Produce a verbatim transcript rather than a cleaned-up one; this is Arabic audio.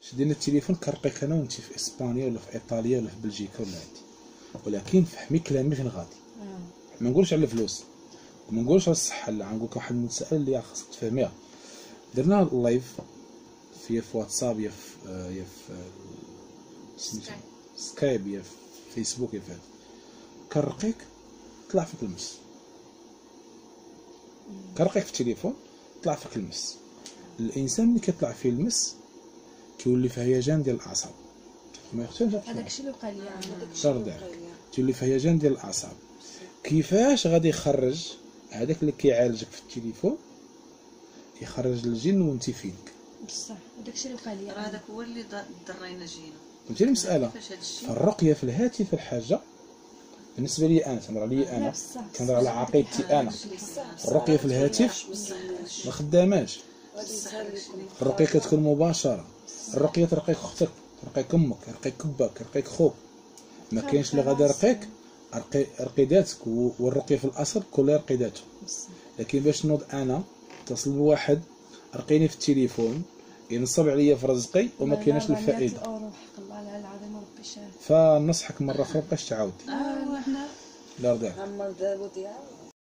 شدينا التليفون كنرقيك انا وانت في اسبانيا ولا في ايطاليا ولا في بلجيكا ولا هادي، ولكن فهمي كلامي فين غادي. ما نقولش على الفلوس وما نقولش على الصحه، لا غنقول لك واحد المسائل اللي خاصك تفهميها. درنا اللايف في في واتساب يا في يا في سميتو سكايب يا في فيسبوك يا في هذا، كنرقيك طلع فيك المس، كنرقيك في التليفون طلع فيك المس. الانسان ملي كيطلع فيه المس كيولي في هيجان ديال الاعصاب، ما يختلفش هذاك الشيء اللي وقع لي شرط تولي في هيجان ديال الاعصاب. كيفاش غادي يخرج هذاك اللي كيعالجك في التليفون يخرج الجن وانت فينك؟ بصح هذاك الشيء اللي وقع لي هذاك هو اللي ضرينا جينا. فهمتيني المساله؟ فالرقيه في الهاتف الحاجه بالنسبه لي انا تنهضر عليا انا كنهضر على عقيدتي انا. الرقيه في الهاتف ما خداماش، الرقيه كتكون مباشره. الرقيه ترقيك اختك، ترقيك امك، ترقيك باك، ترقيك خوك، ما كاينش اللي غادي يرقيك ارقي ارقي ذاتك. والرقيه في الاصل كلها يرقي ذاته. لكن باش نوض انا اتصل بواحد رقيني في التليفون ينصب عليا في رزقي وما كايناش الفائده، الله العظيم ربي شاهد. فنصحك مره اخرى باش تعاودي. اه حنا لا رضيك عمر دارو ديالو